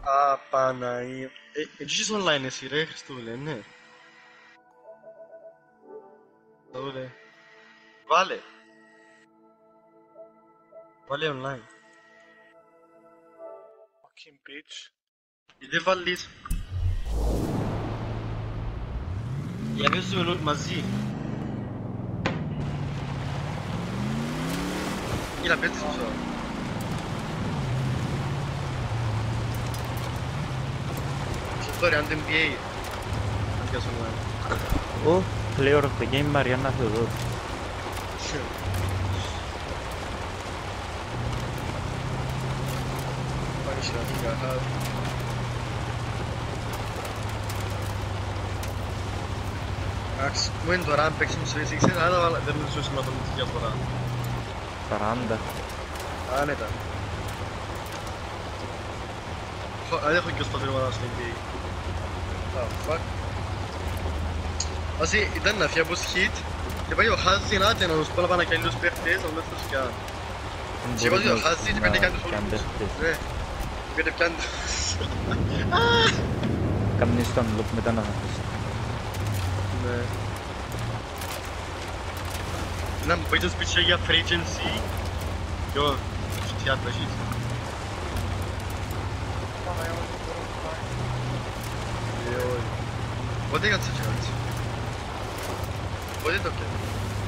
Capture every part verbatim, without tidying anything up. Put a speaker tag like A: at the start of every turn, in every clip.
A: Απαναή... Ε, έτσι είσαι online εσύ ρε Χριστούλε, ναι. Χριστούλε. Βάλε. Βάλε online.
B: Fucking bitch.
A: Γιατί βάλεις... Για να ζούμε μαζί. Κοίτα πες τις πίσω. Τώρα, αν δεν πιέει. Αν πιάσω online.
C: Oh, player of the game, Mariana Theodor.
A: Πάλι σειρά, χα. Εντάξει, μου είναι τώρα αν παίξουμε στο ες εξ, αλλά δεν μου ζούσαμε να το με τη διαφορά.
C: σαράντα.
A: Άνετα. Δεν έχω και ως πατρίμανα στο εν μπι έι. Ah, fuck. Asi, ήταν να φύγει από hit και πάει ο Χάζι να να τους πω να πάνε και άλλους παίχτες, αλλά δεν τους πιάνε. Και πάει ο Χάζι και πέντε κάνουν όλους. Ναι, πέντε πιάνε.
C: Καμνείς τον loop μετά να χαθείς.
A: Ναι. Να μου πείτε σπίτι για free agency. Ποιο, τι άτρα έχεις. Πότε έκατσε και έτσι. Πότε το πιάνε.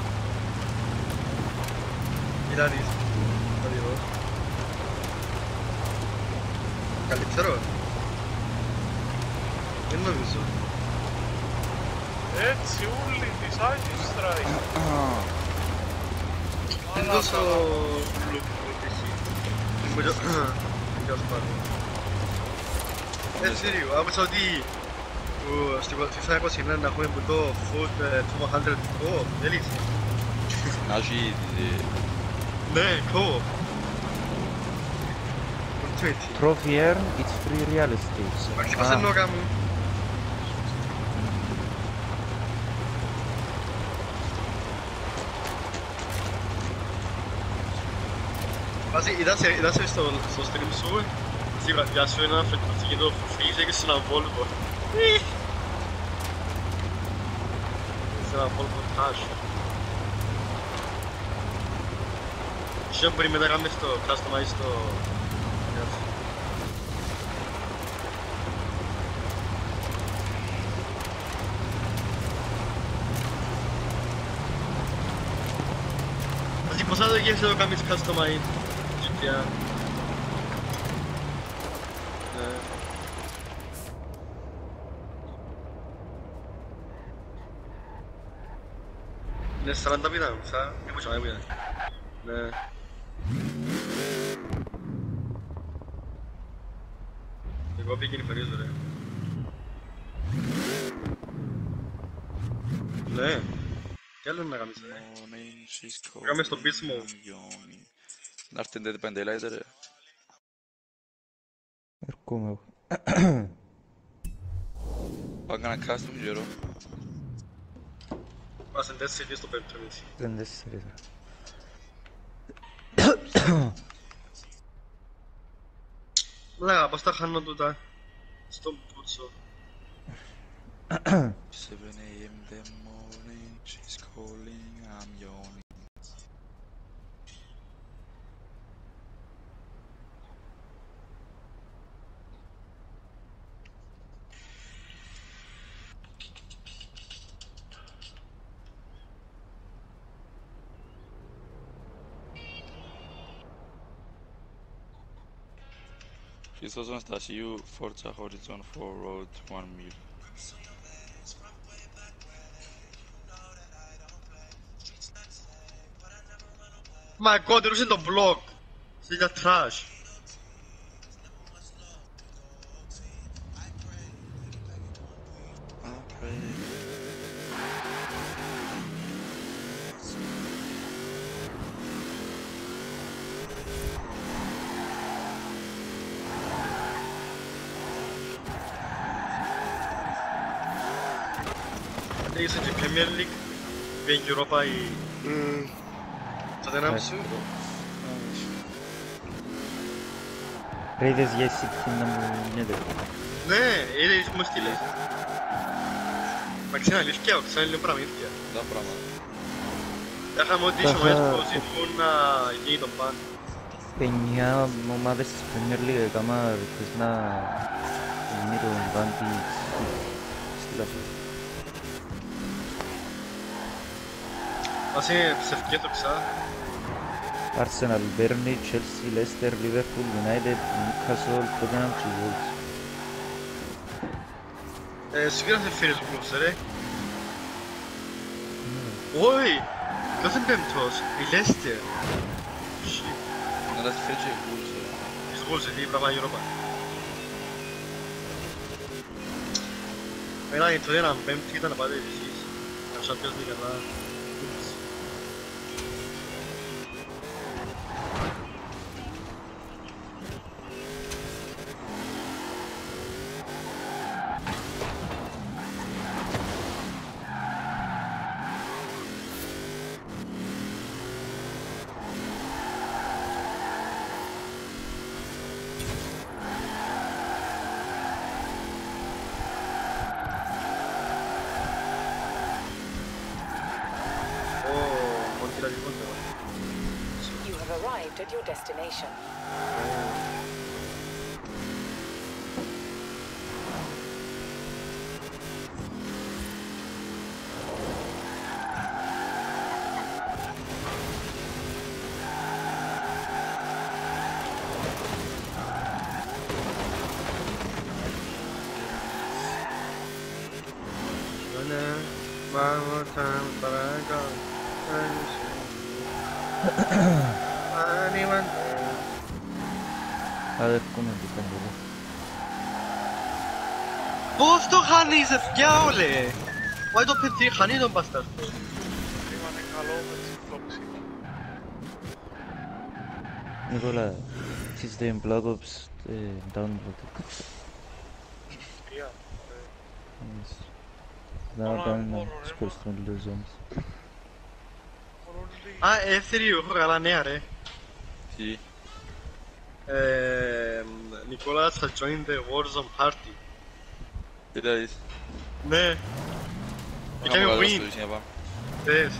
A: Κοίτα δεις. Θα δει εδώ. Καλύτερο. Δεν νομίζω.
B: Έτσι ούλοι της Άγιες Strike.
A: Δεν τόσο look που έχει. Δεν κάνω σπάρω. Έτσι ρίγο, άκουσα ότι στη FIFA είκοσι εννέα να έχουμε που το Foot διακόσια Co-op, θέλεις?
D: Να έχει...
A: Ναι, Co-op. Τι έτσι.
C: Trophy earn, it's free real estate.
A: Μα χτυπάσε νόκα μου. Βάζει, είδασε στο stream σου, στη βραδιά σου ένα αυτοκίνητο freezer και σε ένα Volvo. Σε ένα Volvo Tash. Και μπορεί μετά να κάνουμε στο customize στο... Βάζει, πώς θα το γίνεις εδώ κάνεις customize τζι τι έι. Είναι σαράντα πίτα, σαν μη πω τσαμάει πίτα. Ναι. Εγώ πήγαινε φερίζω ρε. Ναι. Τι άλλο είναι να κάνεις ρε. Κάμε στο beast mode.
D: Να έρθει δεν πέντε lighter ρε.
C: Έρχομαι εγώ.
D: Πάω κανένα custom γερό.
A: Πάσαν τέσσερις στο πέμπτο εμείς.
C: Δεν τέσσερις.
A: Λέγα, πώς τα χάνω τούτα. Στον πούτσο.
D: seven a m the morning, she's calling, I'm yawning. Χριστός Αναστασίου, Forza Horizon four Road one mil.
A: Μα κότερος είναι το blog. Σε για trash. Είσαι και Premier League, πήγε Europa η... Θα δεν άμεσου.
C: Ρε είδες για εσύ τι να μου γίνεται.
A: Ναι, είδες που μου στείλες. Μα ξένα αλήθεια, ξένα λίγο πραγματικά.
D: Τα πράγματα.
A: Έχαμε ότι
C: Τα
A: οι ομάδες
C: θα-
A: που ζητούν να γίνει τον παν.
C: Εννιά ομάδες της Premier League έκαμα request να γίνει τον ban της στη Λαφή.
A: Ας είναι ψευκές το ξά.
C: Arsenal, Burnley, Chelsea, Leicester, Liverpool, United, Newcastle, Tottenham και Wolves.
A: Ε, σίγουρα σε φέρεις γλώσσα ρε. Όχι! Ποιος είναι πέμπτος, η Leicester. Shit.
D: Να τα φέρει και γούλς.
A: Τις Wolves, γιατί πράγμα Europa. Εμένα η Tottenham πέμπτη ήταν να πάτε εσείς. Να Champions League, αλλά... Oops. Ω, μόνο τη λαγικότερα.
E: You have arrived at your destination.
A: One more time, but I got anyone there.
C: Αδεύκομαι τι ήταν εδώ.
A: Πώς το χάνεις, ευκιά όλε! Όχι το παιδί, χάνει τον μπαστάρτο.
B: Ήμανε καλό με τις φλόξεις.
C: Νικόλα, System Black Ops ε, download.
B: Ποια.
C: Yes. Να
B: Όλα
C: πάνε
B: μόνο,
C: να
B: ρε,
C: σκορστούν λίγο zombies.
A: Α, εύθερη, έχω καλά νέα ρε.
D: Τι.
A: Ε, Nicholas has joined the Warzone party.
D: Τι λέει.
A: Ναι. Έκαμε win. Θες.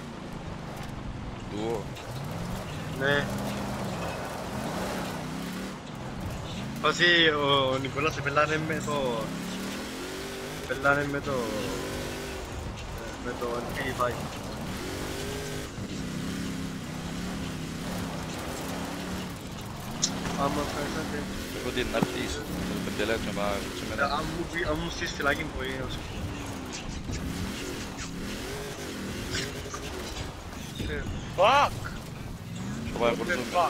D: Του.
A: Ναι. Φάση ο Νικόλας επελάνε με το... Επελάνε με το... Με το εν πι φάιβ. Άμα φέρνατε...
D: Εγώ την αρχή σου. Το πεντελέξω μα σε μένα.
A: Αν μου πει- αν μου στείλεις φυλάκι μου μπορεί να σου πω.
B: Fuck!
D: Το πάει
B: What the
D: φορτούμε.
B: fuck?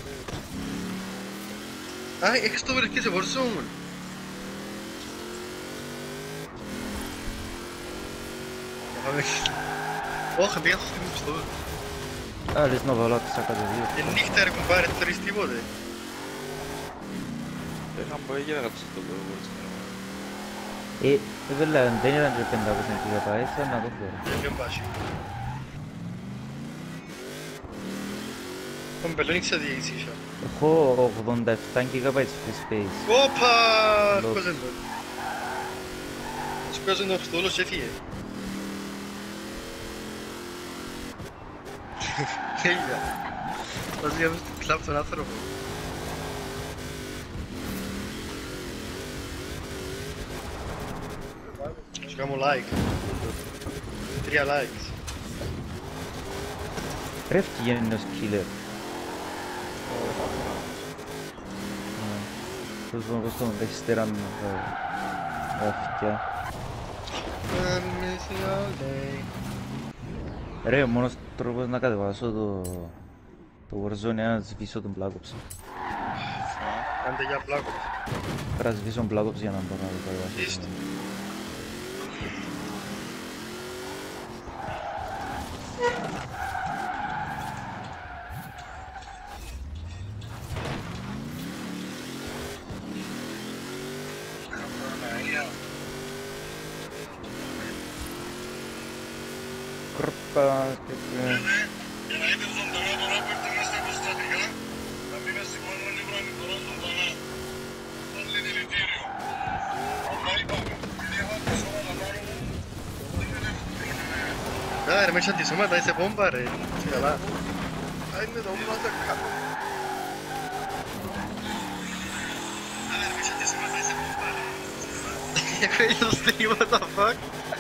A: Α, έχεις το βρεθείς σε Warzone. Όχι, πήγα στο stream στο...
C: Α, λες να βάλω τις ακαδημίες.
A: Και νύχτα ρε κουμπάρε, δεν θέλεις τίποτε.
D: Είχαμε πάει και να κάτσω το λόγο.
C: Ε, βέβαια, δεν ήταν και πεντακόσια γιγαμπάιτ, θα να το φέρω.
A: Δεν είναι μπάσι. Τον πελόν ήξερα τι έχεις ίσια.
C: Έχω ογδόντα επτά γιγαμπάιτ free space.
A: Όπα!
C: Λο-
A: Σκόζεν τον. Σκόζεν τον στο όλος έφυγε. Τέλεια. Βάζει για μέσα το κλαπ τον άνθρωπο. Σου κάνω like. Τρία likes.
C: Ρε φτυγένει ένας killer. Πώς μπορώ να τον έχεις τέρα με τα αυτιά.
A: I miss you all day.
C: Ρε, ο μόνος τρόπος να κατεβάσω το... το Warzone είναι να σβήσω τον Black Ops.
A: Κάντε για πλάκο.
C: Πρέπει να σβήσω τον Black Ops για να μπορώ να το κατεβάσω.
A: Είστε.
C: Κρπα... και...
A: Για να είναι ζωντανά τώρα που έρθει μέσα στα προστατικά, να μην με σηκώνουν λίγο να μην μπορώ ζωντανά. Dai, ρε, με τσαντισόμα, dai σε πόμπα, ρε. Σε καλά. Α, είναι το όμως να κάνω. Dai, ρε, με τσαντισόμα, dai σε πόμπα, ρε. Έχω ίδιο stream, what the fuck.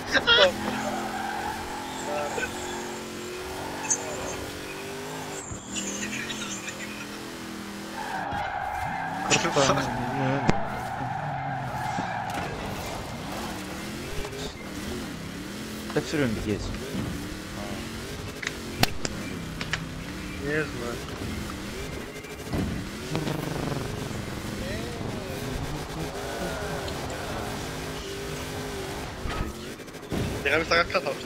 C: Δεύτερο εμπηγές.
A: Yes, man. Λεγάμε στα κακά αυτό.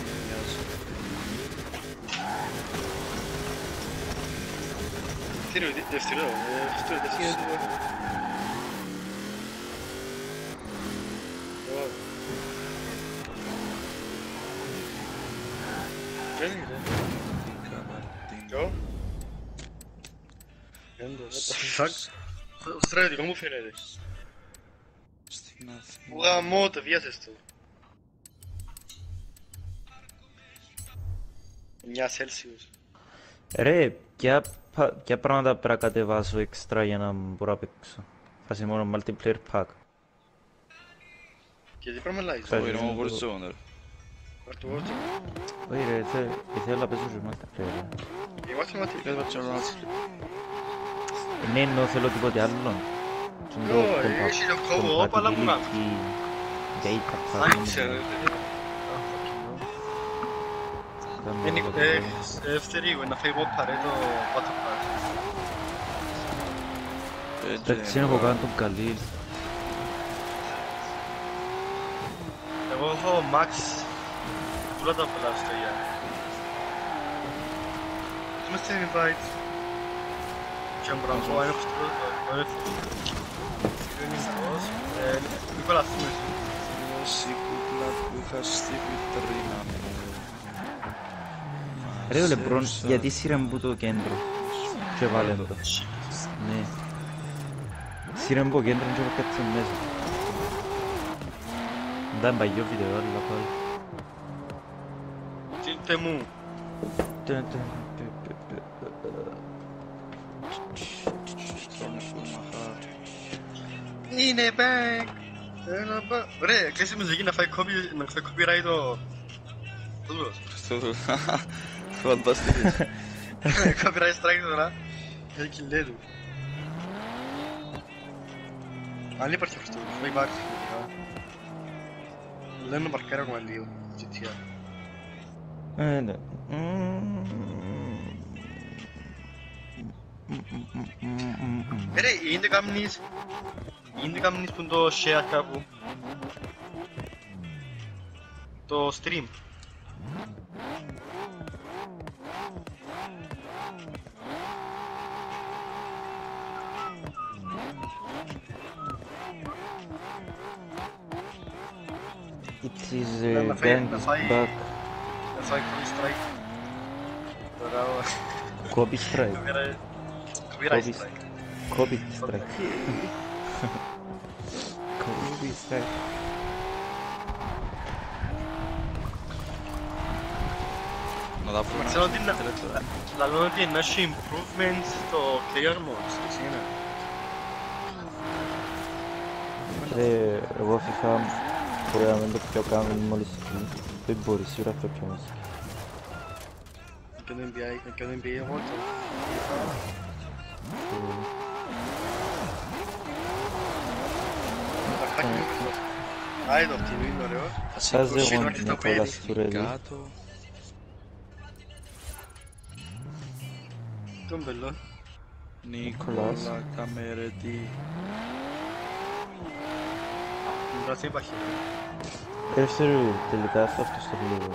A: Τι είναι, δευτερό, δευτερό, δευτερό. Δεν είναι. Yo? Έντο, what the fuck. Στράτηγο, μου φαίνεται.
D: Στην Αθήνα.
A: Γαμώ το, βιάζες το. εννιά Celsius.
C: Ρε, ποια, ποια πράγματα πρέπει να κατεβάσω έξτρα για να μπορώ να παίξω. Φάση μόνο multiplayer pack.
A: Και τι πράγμα λάζεις.
C: Φέρε.
D: Όχι, είναι Warzone, ρε.
A: Πάρ' το Warzone.
C: Όχι ρε, θε- θέλω να παίζω και multiplayer.
A: Είμαστε μάτι.
D: Κάτι πατήσω να ράτσι.
C: Ναι, εννοώ θέλω τίποτε άλλο.
A: Ω, έχει το co-op, αλλά μου κάνω.
C: Data pack.
A: Άνοιξε ρε. Είναι ευθερίγο, να φάει εγώ παρέ το Battle Pass.
C: Εντάξει, έχω κάνει τον καλή.
A: Εγώ έχω Max. Πουλά τα πολλά στο γεια. Είμαστε invite. Και αν μπορώ να πω, είναι φωστρό, είναι είναι σαρός. Νικόλας, τι μες.
D: Όση κούκλα που είχα στη βιτρίνα μου.
C: Ρε ο Λεμπρόν, γιατί σύραν που το κέντρο και βάλε το. Ναι. Σύραν που το κέντρο και κάτσε μέσα. Δεν παγιό βίντεο, αλλά πάλι.
A: Τίλτε μου.
C: Τε, τε, τε, τε, τε.
A: Είναι back. Ένα back. Ρε, κλείσει η μουσική να φάει copy- να φάει copyright το... το δούλος.
D: Αυτό φανταστικές.
A: Copyright strike τώρα. Έχει κιλέ του. Αν υπάρχει αυτό, δεν υπάρχει. Λένε να παρκάρει ακόμα λίγο. τζι τι έι.
C: Ε, ναι.
A: Ρε, είναι κάμνης... Είναι κάμνης που είναι το share κάπου. Το stream.
C: It is
A: Να
C: uh,
A: φάει-
C: gang
A: να
C: is
A: φάει-
C: back.
A: Να φάει copy strike. Τώρα...
C: Copy strike.
A: Copyright... Copyright
C: Copy-
A: strike.
C: Copy strike. Copy strike.
D: Να τα βρούμε
A: Ξέρω ότι
D: να
A: είναι-
D: τελετώ.
A: Λαλούν ότι είναι έχει improvements στο clear modes, έτσι είναι.
C: Ρε, εγώ FIFA μπορεί να μην το πιο κάνω μόλις δεν μπορεί σίγουρα το πιο μέσα.
A: Και το εν μπι έι, και το εν μπι έι εγώ το... Τα χάκι μου και το... Α, το αυτινό είναι ωραίο.
C: Σας
A: είκοσι
C: εγώ
A: είναι αρχιτό
C: Νικόλας
A: παιδί.
C: Τουρέλη.
D: Κάτω.
A: Τον μπελό.
D: Νικόλα Καμερετή.
A: Τώρα δεν υπάρχει.
C: Δεύτερο τελικά αυτό αυτό στο λίγο.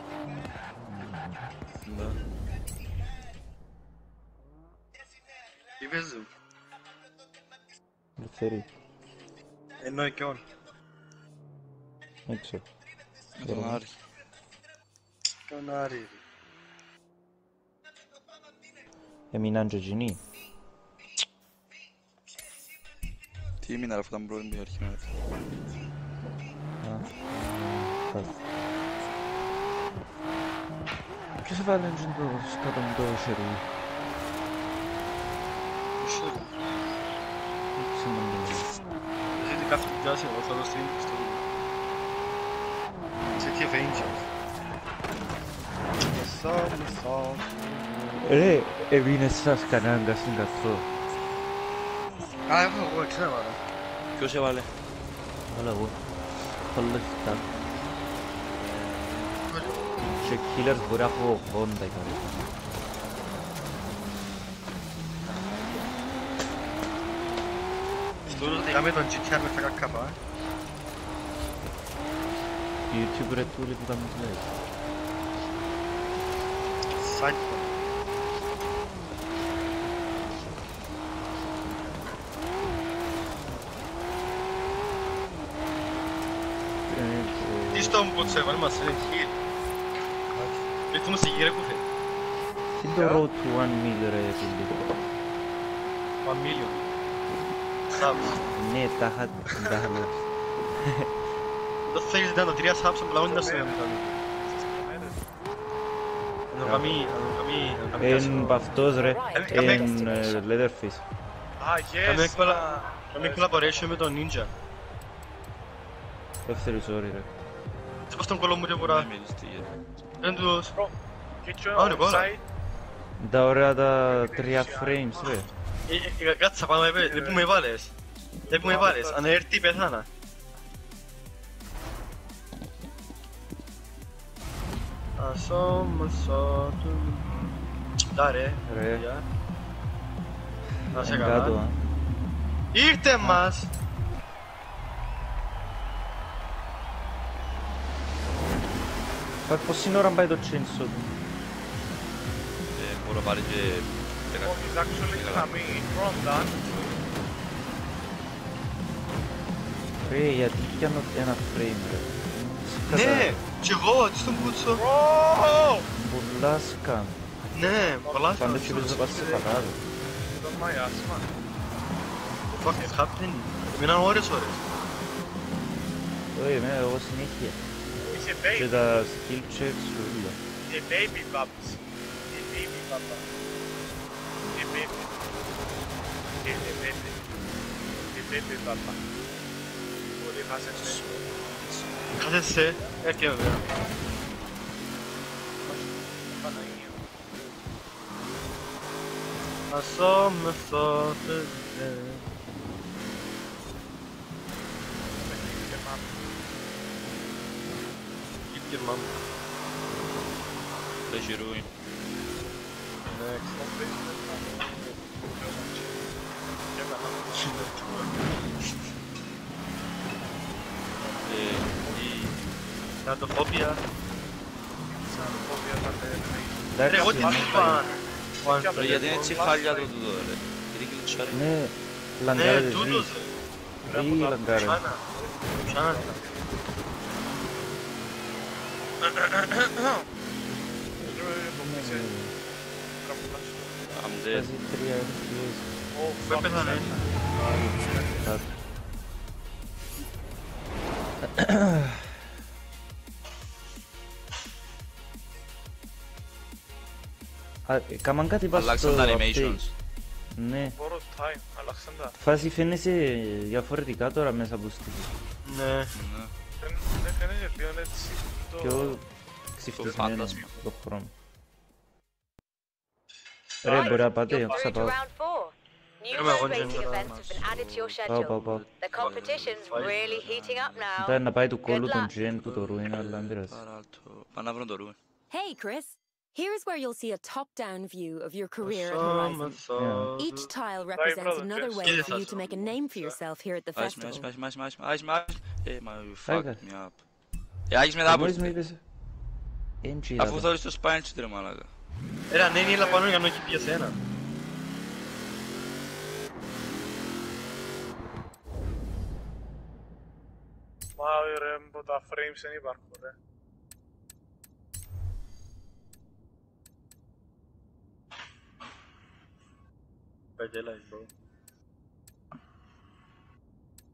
A: Τι παίζουν.
C: Ελευθερή.
A: Εννοεί και όλοι.
C: Δεν ξέρω.
D: Με τον Άρη.
A: Τον Άρη.
C: Έμειναν και εκείνοι.
D: Τι έμεινα ρε, αυτό ήταν πρώτη μια αρχή μετά.
C: Α, ε, κάτι. Ποιος έβαλε το σκατωμητό χερούι.
A: Δεν είναι κάθε δουλειά, εγώ θα δω στην ιστορία. Σε τι Avengers. Μεσό, μεσό.
C: Ρε, έμεινες σας κανένα στην καθώ.
A: Α, έχω εγώ, ξέρω βάρα.
D: Ποιος έβαλε?
C: Αλλά εγώ. Πολλά λεφτά. Και killers μπορεί να έχω ογδόντα η καλή.
A: Στο ότι είχαμε τον τζι τι αρ με τα κακάπα.
C: YouTube ρε τούλη που τα μου λέει.
A: Σάκη. Τι στον μπούτσε, βάλει μας είναι χιλ. Γιατί μου σε γύρε κουφέ.
C: Τι το road to one mil ρε φίλοι.
A: One million. Subs.
C: Ναι, τα είχα τα είχα λέω.
A: Δεν θέλεις να τα τρία subs απλά όχι να σε κάνει. Να το κάνει, να το κάνει, να το κάνει
C: Εν παυτός ρε, εν Leatherface.
B: Ah, yes!
A: Κάμε collaboration με τον Ninja.
C: Δεύτερη sorry ρε.
A: Τι πως τον κόλλο μου και βουρά. Εν τους.
B: Bro, get you
A: Ah, είναι πολλά.
B: outside.
C: Τα ωραία τα τρία frames ρε.
A: Κάτσα πάμε, δεν που με βάλες. Δεν που με βάλες, αν έρθει πεθάνα. Ασόμασο του... Τα ρε,
C: Ρε.
A: γεια. Να σε
C: Εν
A: καλά.
C: κάτω, α.
A: Ήρθε μας!
C: Πα- Πόση ώρα πάει το chainsaw του.
D: Ε, μπορώ να πάρει και...
B: Oh, he's actually coming from that.
C: Ρε, γιατί πιάνω ένα frame ρε.
A: Ναι, κι εγώ, τι στον πούτσο.
B: Bro!
C: Πολλά σκαν.
A: Ναι, πολλά
C: Πάντα και παίζω πας σε φαγάδο.
B: Don't my ass, man.
A: What the fuck is happening? Μείναν ώρες ώρες.
C: Όχι, εμένα εγώ συνέχεια.
B: He's a
C: Και
B: baby.
C: τα skill checks σου όλα.
B: He's a baby, Babs. He's a baby, Papa. He's a baby. He's a baby. He's a baby, Papa. Πολύ χάσεσαι.
A: Χάσεσαι, έρχεται βέβαια.
B: Παναγία.
A: Ασόμασο του...
B: Και μάμα.
A: Keep your mom.
D: Δεν γυρούει.
A: Next.
D: Ε, ή...
A: Νατοφόβια.
C: Εντάξει,
A: Ρε, εγώ τι είπα.
D: Ρε, γιατί είναι έτσι χάλια το τούτο, ρε. Γιατί κλειτσάρει.
C: ναι,
A: Ναι,
C: λαγκάρες
A: τούτος.
C: ρε. Ή λαγκάρες.
A: Ψάνα. Ψάνα.
D: I'm dead.
C: Παίζει τρία εφ πι ες.
A: Πού πέθανε.
C: Κάτω. Α, Κάμαν κάτι πας στο
D: Αλλάξαν τα
C: update.
D: animations.
C: Ναι.
B: Μπορώ time, αλλάξαν τα.
C: Φάση φαίνεσαι διαφορετικά τώρα μέσα από στοιχεία.
A: Ναι.
D: Ναι.
B: Δεν δεν φαίνεται πλέον έτσι
C: Πιο
B: το...
C: ξυφτισμένο
D: φάντασμα.
C: το χρόνο. Ρε, μπορεί να πάτε,
E: You're
C: θα
E: through to
C: πάω.
E: round four. New
A: Come on,
E: road
A: one
E: racing
A: gym.
E: events have been added to your
C: Πάω, πάω,
E: schedule.
C: πάω.
E: The competition's really heating up now.
C: Μετά να πάει του κόλλου
E: Good
C: τον
E: luck.
C: Τζεν που το ρούιν, αλλά δεν πειράζει.
D: Παράλτο. Πάνε να βρουν το ρούι.
F: Hey, Chris. Here's where you'll see a top-down view of your career at Horizon.
A: Ασόμασο
F: Each
A: του...
F: tile represents
B: brother,
F: another
B: Chris.
F: way
A: Yes,
F: for you
A: that's
F: to make a name for yourself here at the
D: Άις με, άις
F: festival.
D: με, άις με, άις με, άις με, άις με. Ε, μα you fuck
C: Άγας.
D: me up. Ε, άγεις με τα
C: Μόλις με
D: πούστη.
C: είπες... Εν
D: Αφού
C: τσίδα.
D: θωρείς το spine σου, ρε μάλακα.
A: Έλα, ναι, είναι έλα πάνω για να έχει πει εσένα.
B: Μα ρε, που τα frames δεν υπάρχουν, ρε.
A: Παγγέλα, bro.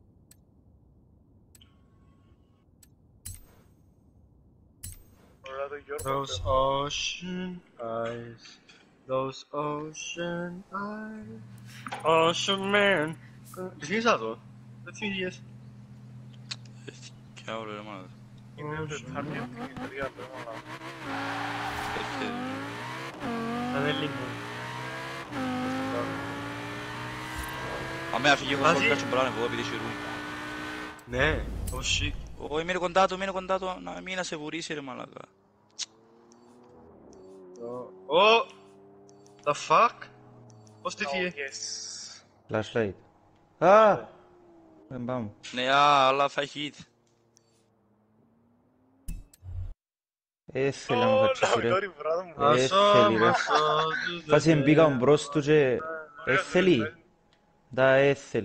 B: Ωραία το Γιώργο.
A: Those ocean eyes. Those ocean eyes. Ocean man. Τι θυμίζεις αυτό? Δεν θυμίζεις.
D: Κι άλλο ρε μάνα.
B: Είναι το Italian τρία λόγω.
A: Αν είναι λίγο.
D: Αμέ αφήγε εγώ
A: Μαζί.
D: στο κάτσο μπράνε εγώ επειδή είσαι ρούι.
A: Ναι, όχι.
D: Όχι μείνε κοντά του, μείνε κοντά του, να μην να σε βουρήσει ρε μαλάκα.
A: Oh! The fuck? Πώς τι
B: Oh,
A: φύγε?
B: yes.
C: Flashlight. Α! Δεν πάμε.
D: Ναι, α, αλλά θα έχει hit.
C: Ε, θέλει να μου κάτσει
B: Ω,
C: ρε.
B: Λόρι, βράδυ μου.
C: Ε, θέλει ρε. Φάση εμπήκα μπρος του και... Ε, θέλει. Τα ε, θέλει.